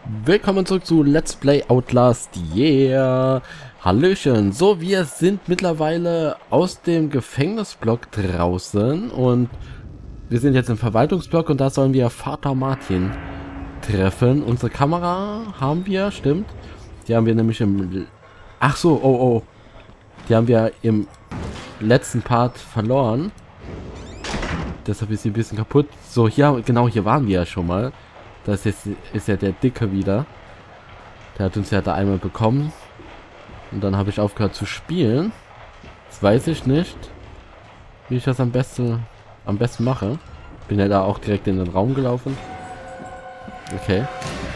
Willkommen zurück zu Let's Play Outlast, yeah! Hallöchen! So, wir sind mittlerweile aus dem Gefängnisblock draußen und wir sind jetzt im Verwaltungsblock und da sollen wir Vater Martin treffen. Unsere Kamera haben wir, stimmt. Die haben wir nämlich im... Ach so, oh. Die haben wir im letzten Part verloren. Deshalb ist sie ein bisschen kaputt. So, hier, genau, hier waren wir ja schon mal. Das ist ja der Dicke wieder. Der hat uns ja da einmal bekommen. Und dann habe ich aufgehört zu spielen. Jetzt weiß ich nicht, wie ich das am besten mache. Bin ja da auch direkt in den Raum gelaufen. Okay.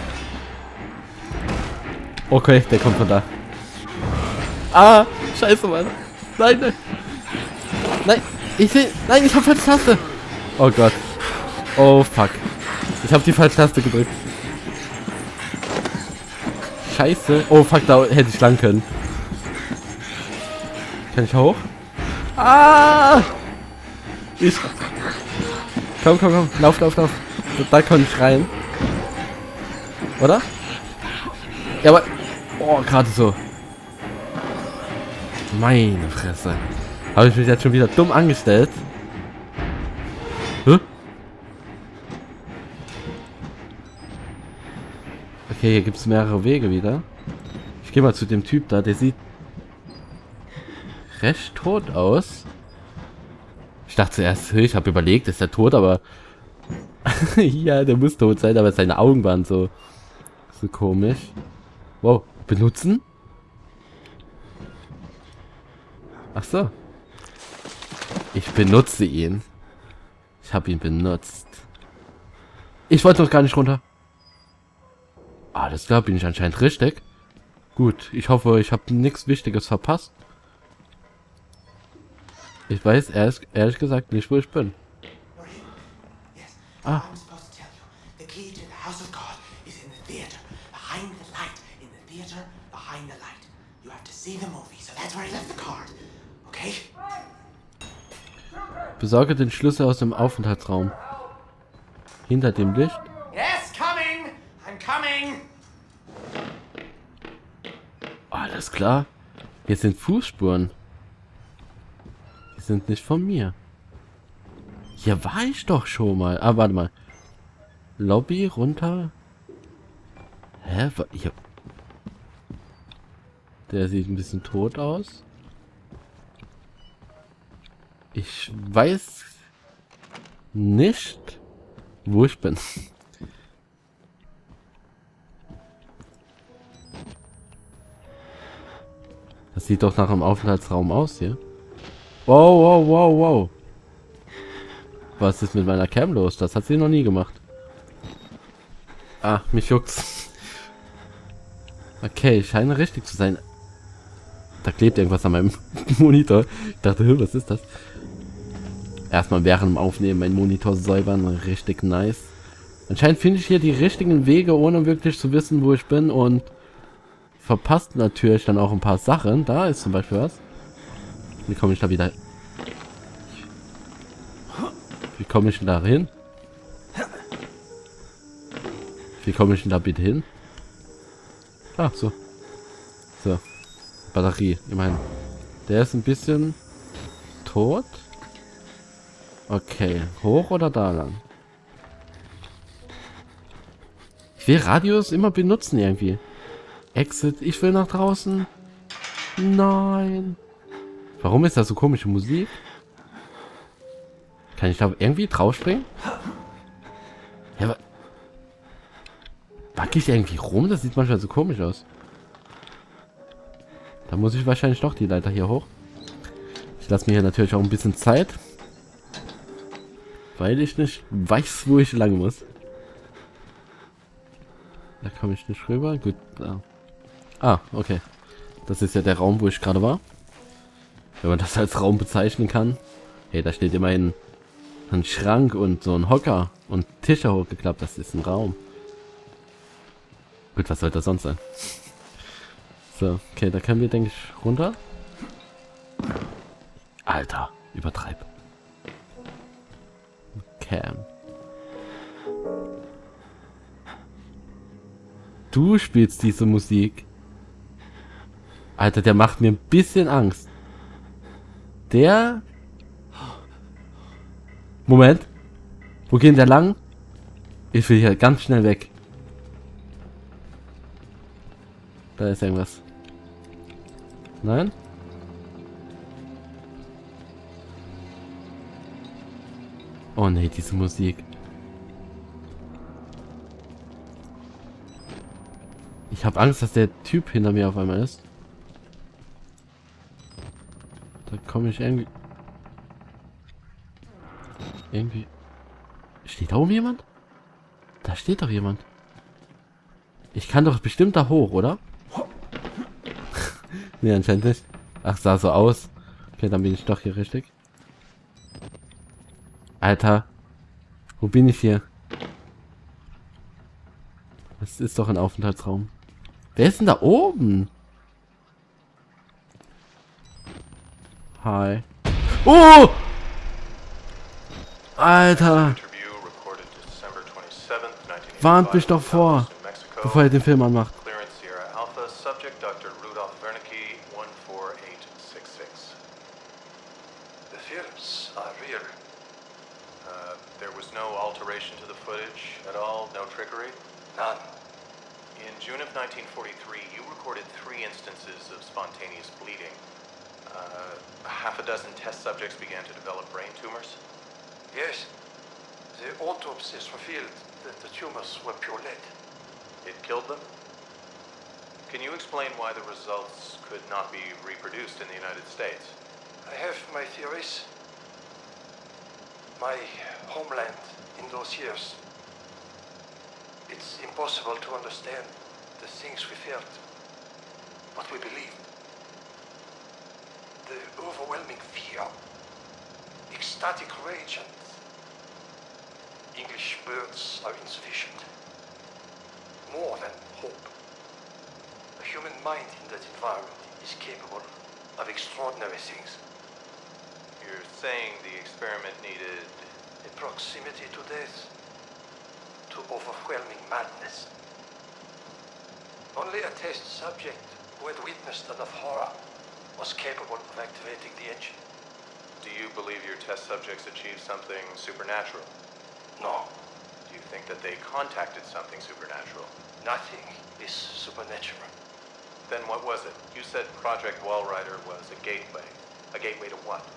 Okay, der kommt von da. Ah, scheiße, Mann. Nein, nein. Nein, nein, ich habe falsche Taste. Oh Gott. Oh, fuck. Ich habe die falsche Taste gedrückt. Scheiße. Oh, fuck, da hätte ich lang können. Kann ich hoch? Ah! Komm. Lauf. Da kann ich rein. Oder? Ja, aber... Oh, gerade so. Meine Fresse. Habe ich mich jetzt schon wieder dumm angestellt? Hä? Okay, hier gibt es mehrere Wege wieder. Ich gehe mal zu dem Typ da, der sieht recht tot aus. Ich dachte zuerst, ich habe überlegt, ist er tot, aber ja, der muss tot sein, aber seine Augen waren so komisch. Wow, benutzen? Ach so. Ich benutze ihn. Ich habe ihn benutzt. Ich wollte noch gar nicht runter. Alles klar, bin ich anscheinend richtig. Gut, ich hoffe, ich habe nichts Wichtiges verpasst. Ich weiß ehrlich gesagt nicht, wo ich bin. Ah. Besorge den Schlüssel aus dem Aufenthaltsraum. Hinter dem Licht. Yes, coming. I'm coming. Alles klar. Hier sind Fußspuren. Die sind nicht von mir. Hier war ich doch schon mal. Ah, warte mal. Lobby runter. Hä? Hier. Der sieht ein bisschen tot aus. Ich weiß nicht, wo ich bin. Das sieht doch nach einem Aufenthaltsraum aus hier. Wow. Was ist mit meiner Cam los? Das hat sie noch nie gemacht. Ah, mich juckt's. Okay, ich scheine richtig zu sein. Da klebt irgendwas an meinem Monitor. Ich dachte, was ist das? Erstmal während dem Aufnehmen meinen Monitor säubern. Richtig nice. Anscheinend finde ich hier die richtigen Wege, ohne wirklich zu wissen, wo ich bin. Und verpasst natürlich dann auch ein paar Sachen. Da ist zum Beispiel was. Wie komme ich da wieder? Wie komme ich denn da hin? Wie komme ich denn da bitte hin? Ah, so. So. Batterie, immerhin. Der ist ein bisschen tot. Okay. Hoch oder da lang? Ich will Radios immer benutzen irgendwie. Exit. Ich will nach draußen. Nein. Warum ist das so komische Musik? Kann ich da irgendwie draufspringen? Ja, aber... Wackel ich irgendwie rum? Das sieht manchmal so komisch aus. Da muss ich wahrscheinlich doch die Leiter hier hoch. Ich lasse mir hier natürlich auch ein bisschen Zeit. Weil ich nicht weiß, wo ich lang muss. Da komme ich nicht rüber. Gut. Ah, okay. Das ist ja der Raum, wo ich gerade war. Wenn man das als Raum bezeichnen kann. Hey, da steht immerhin ein Schrank und so ein Hocker und Tische hochgeklappt. Das ist ein Raum. Gut, was soll das sonst sein? So, okay, da können wir, denke ich, runter. Alter, übertreib. Cam. du spielst diese Musik. Alter, der macht mir ein bisschen Angst. Der... Moment. Wo geht der lang? Ich will hier ganz schnell weg. Da ist irgendwas. Nein? Oh ne, diese Musik. Ich habe Angst, dass der Typ hinter mir auf einmal ist. Da komme ich irgendwie... Steht da oben jemand? Da steht doch jemand. Ich kann doch bestimmt da hoch, oder? Nee, anscheinend nicht. Ach, sah so aus. Okay, dann bin ich doch hier richtig. Alter. Wo bin ich hier? Das ist doch ein Aufenthaltsraum. Wer ist denn da oben? Hi. Oh! Alter. Warnt mich doch vor, bevor ihr den Film anmacht. The films are real. There was no alteration to the footage at all, no trickery? None. In June of 1943, you recorded 3 instances of spontaneous bleeding. Half a dozen test subjects began to develop brain tumors? Yes. The autopsies revealed that the tumors were pure lead. It killed them? Can you explain why the results could not be reproduced in the United States? I have my theories. My homeland in those years. It's impossible to understand the things we felt, what we believed. The overwhelming fear, ecstatic rage, and English words are insufficient. More than hope. A human mind in that environment is capable of extraordinary things. You're saying the experiment needed a proximity to death, to overwhelming madness. Only a test subject who had witnessed enough horror was capable of activating the engine. Do you believe your test subjects achieved something supernatural? No. Do you think that they contacted something supernatural? Nothing is supernatural. Then what was it? You said Project Walrider was a gateway. A gateway to what?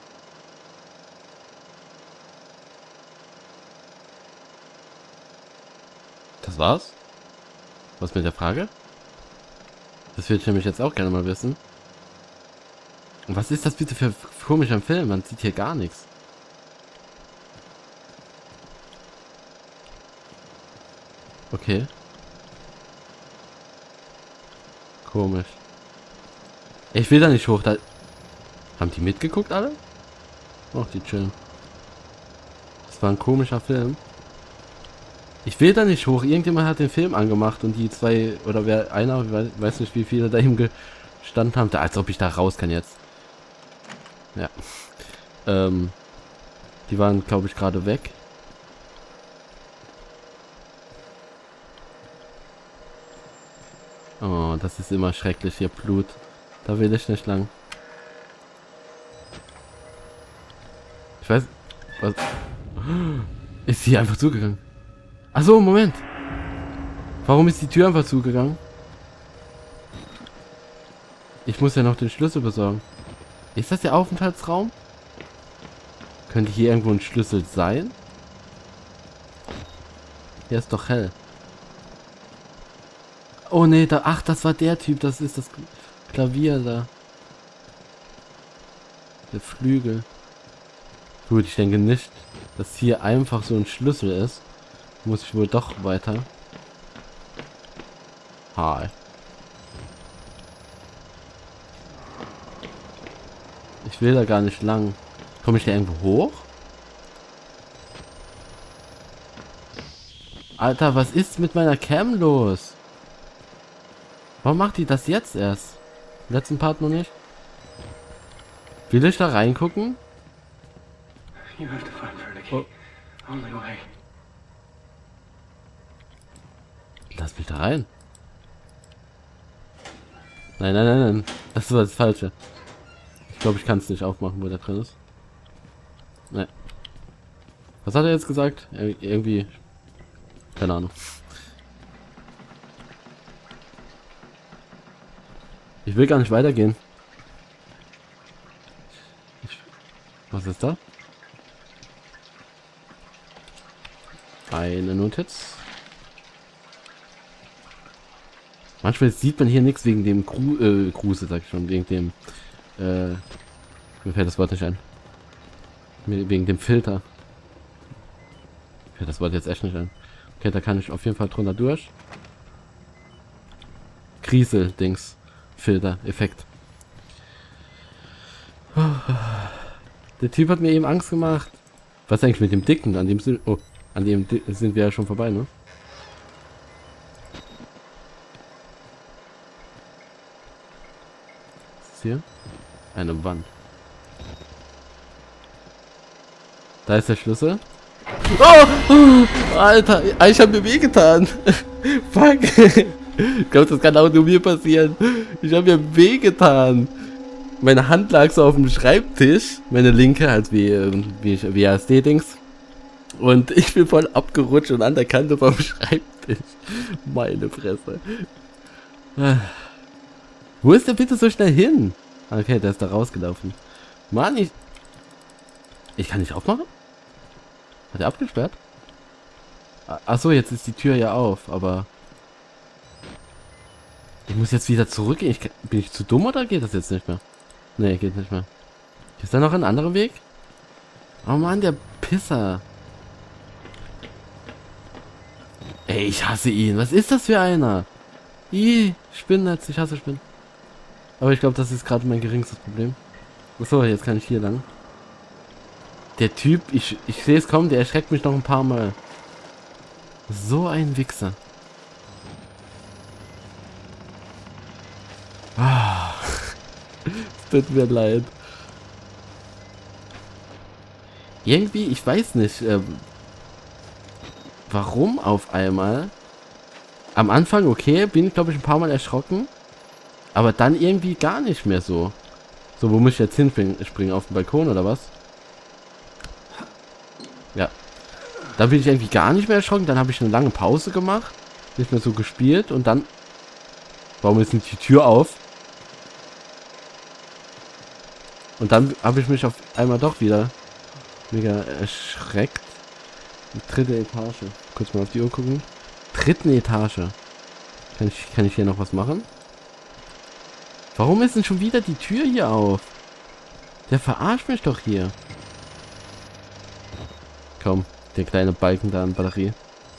Das war's? Was mit der Frage? Das würde ich nämlich jetzt auch gerne mal wissen. Und was ist das bitte für komischer Film? Man sieht hier gar nichts. Okay. Komisch. Ich will da nicht hoch. Da haben die mitgeguckt alle? Och, die chillen. Das war ein komischer Film. Ich will da nicht hoch. Irgendjemand hat den Film angemacht und die zwei, oder wer, einer, weiß nicht wie viele da ihm gestanden haben. Als ob ich da raus kann jetzt. Ja. Die waren, glaube ich, gerade weg. Oh, das ist immer schrecklich hier, Blut. Da will ich nicht lang. Ich weiß... Was... Ist sie einfach zugegangen? Achso, Moment. Warum ist die Tür einfach zugegangen? Ich muss ja noch den Schlüssel besorgen. Ist das der Aufenthaltsraum? Könnte hier irgendwo ein Schlüssel sein? Hier ist doch hell. Oh ne, da, ach, das war der Typ, das ist das Klavier da. Der Flügel. Gut, ich denke nicht, dass hier einfach so ein Schlüssel ist. Muss ich wohl doch weiter. Hi. Ich will da gar nicht lang. Komme ich da irgendwo hoch? Alter, was ist mit meiner Cam los? Warum macht die das jetzt erst? Im letzten Part noch nicht? Will ich da reingucken? Oh. Lass mich da rein. Nein, nein, nein, nein. Das war das Falsche. Ich glaube, ich kann es nicht aufmachen, wo der drin ist. Nein. Was hat er jetzt gesagt? Irgendwie... Keine Ahnung. Ich will gar nicht weitergehen. Was ist da? Eine Notiz. Manchmal sieht man hier nichts wegen dem Kruse, sag ich schon, wegen dem, mir fällt das Wort nicht ein. Wegen dem Filter. Mir fällt das Wort jetzt echt nicht ein. Okay, da kann ich auf jeden Fall drunter durch. Krise-Dings. Filter, Effekt. Der Typ hat mir eben Angst gemacht. Was ist eigentlich mit dem Dicken? An dem sind wir ja schon vorbei, ne? Was ist hier? Eine Wand. Da ist der Schlüssel. Oh! Alter, ich hab mir wehgetan. Fuck. Ich glaube, das kann auch nur mir passieren. Ich habe mir wehgetan. Meine Hand lag so auf dem Schreibtisch. Meine linke, halt wie WASD-Dings. Und ich bin voll abgerutscht und an der Kante vom Schreibtisch. Meine Fresse. Wo ist der bitte so schnell hin? Okay, der ist da rausgelaufen. Mann, ich kann nicht aufmachen? Hat er abgesperrt? Achso, jetzt ist die Tür ja auf, aber... Ich muss jetzt wieder zurückgehen. Bin ich zu dumm oder geht das jetzt nicht mehr? Nee, geht nicht mehr. Ist da noch ein anderer Weg? Oh Mann, der Pisser. Ey, ich hasse ihn. Was ist das für einer? Spinnennetz. Ich hasse Spinnen. Aber ich glaube, das ist gerade mein geringstes Problem. Achso, jetzt kann ich hier lang. Der Typ, ich sehe es kommen, der erschreckt mich noch ein paar Mal. So ein Wichser. Ah. Es tut mir leid. Irgendwie, ich weiß nicht, warum auf einmal. Am Anfang, okay, bin ich glaube ich ein paar Mal erschrocken. Aber dann irgendwie gar nicht mehr so. So, wo muss ich jetzt hinspringen? Auf den Balkon oder was? Ja. Dann bin ich irgendwie gar nicht mehr erschrocken. Dann habe ich eine lange Pause gemacht. Nicht mehr so gespielt. Und dann... Warum ist nicht die Tür auf? Und dann habe ich mich auf einmal doch wieder mega erschreckt. Die 3. Etage. Kurz mal auf die Uhr gucken. 3. Etage. Kann ich hier noch was machen? Warum ist denn schon wieder die Tür hier auf? Der verarscht mich doch hier. Komm, der kleine Balken da an Batterie.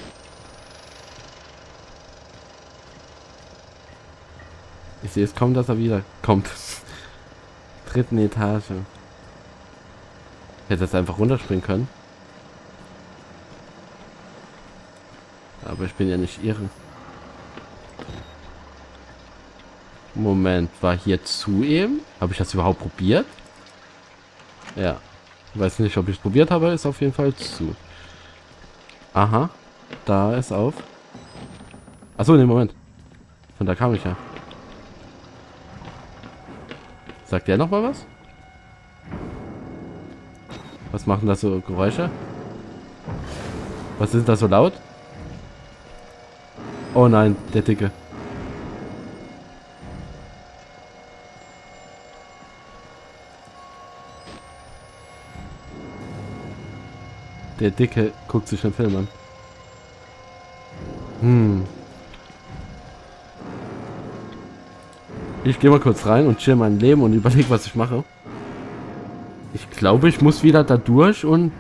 Ich sehe es kommt, dass er wieder kommt. 3. Etage. Hätte das einfach runterspringen können. Aber ich bin ja nicht irre. Moment, war hier zu eben? Habe ich das überhaupt probiert? Ja. Ich weiß nicht, ob ich es probiert habe, ist auf jeden Fall zu. Aha. Da ist auf. Achso, ne, Moment. Von da kam ich ja. Sagt der noch mal was? Was machen da so Geräusche? Was ist da so laut? Oh nein, der Dicke. Der Dicke guckt sich den Film an. Ich gehe mal kurz rein und chill mein Leben und überlege, was ich mache. Ich glaube, ich muss wieder da durch und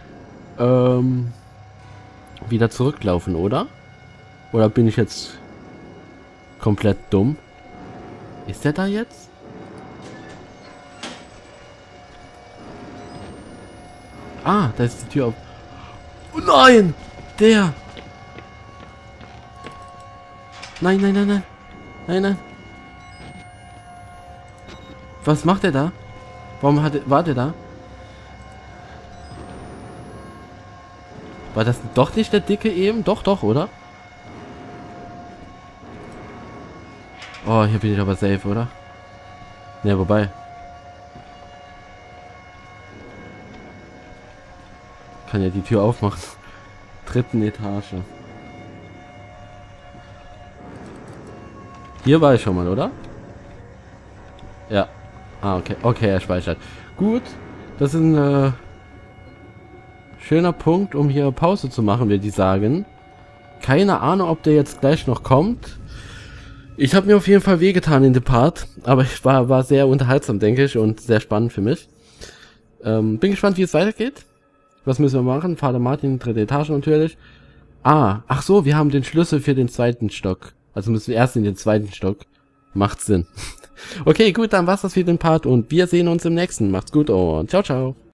wieder zurücklaufen, oder? Oder bin ich jetzt komplett dumm? Ist der da jetzt? Ah, da ist die Tür auf. Oh nein! Der! Nein, nein, nein, nein. Nein, nein. Was macht er da? Warum war der da? War das doch nicht der Dicke eben? Doch, doch, oder? Oh, hier bin ich aber safe, oder? Ne, wobei. Kann ja die Tür aufmachen. Dritten Etage. Hier war ich schon mal, oder? Ja. Ah, okay. Okay, er speichert. Gut. Das ist ein schöner Punkt, um hier Pause zu machen, würde ich sagen. Keine Ahnung, ob der jetzt gleich noch kommt. Ich habe mir auf jeden Fall wehgetan in dem Part. Aber ich war sehr unterhaltsam, denke ich. Und sehr spannend für mich. Bin gespannt, wie es weitergeht. Was müssen wir machen? Vater Martin, dritte Etage natürlich. Ah, ach so, wir haben den Schlüssel für den zweiten Stock. Also müssen wir erst in den zweiten Stock. Macht Sinn. Okay, gut, dann war's das für den Part und wir sehen uns im nächsten. Macht's gut und ciao, ciao.